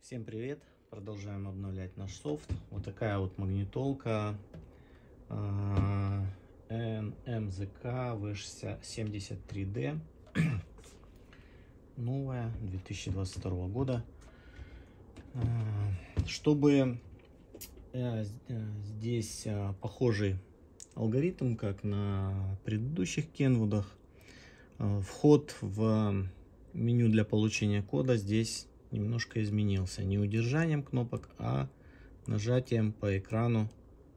Всем привет! Продолжаем обновлять наш софт. Вот такая вот магнитолка NMZK V73D. Новая, 2022 года. Чтобы здесь похожий алгоритм, как на предыдущих Kenwood'ах. Вход в меню для получения кода здесь немножко изменился. Не удержанием кнопок, а нажатием по экрану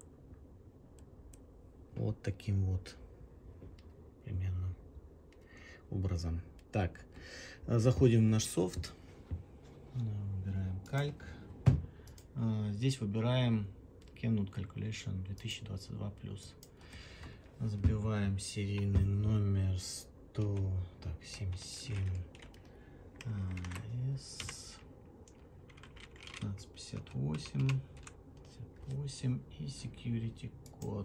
вот таким вот примерно образом. Так, заходим в наш софт, выбираем кальк. Здесь выбираем Kenwood Calculation 2022+. Забиваем серийный номер 77 S 1558 и security код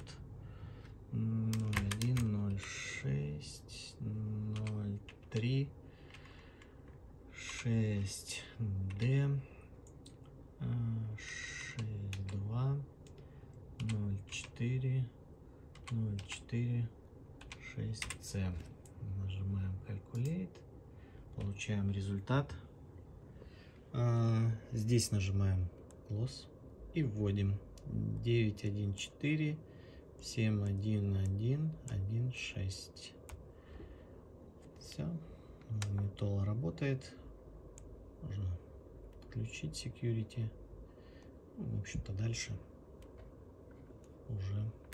010603 6D 62 04 04 6C. Нажимаем Calculate, получаем результат. Здесь нажимаем Close и вводим 914 71116. Все, магнитола работает. Можно отключить security. В общем-то, дальше уже